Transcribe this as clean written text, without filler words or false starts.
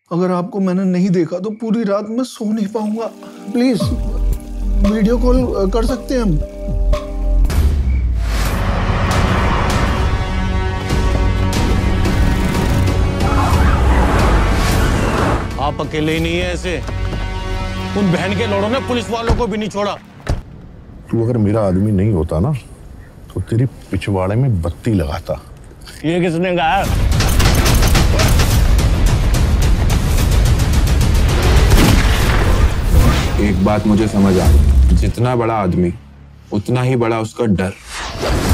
अगर आपको मैंने नहीं देखा तो पूरी रात मैं सो नहीं पाऊंगा। प्लीज वीडियो कॉल कर सकते हैं हम? आप अकेले ही नहीं है ऐसे, उन बहन के लोड़ों ने पुलिस वालों को भी नहीं छोड़ा। तू अगर मेरा आदमी नहीं होता ना तो तेरी पिछवाड़े में बत्ती लगाता। ये किसने कहा? एक बात मुझे समझ आ गई, जितना बड़ा आदमी उतना ही बड़ा उसका डर।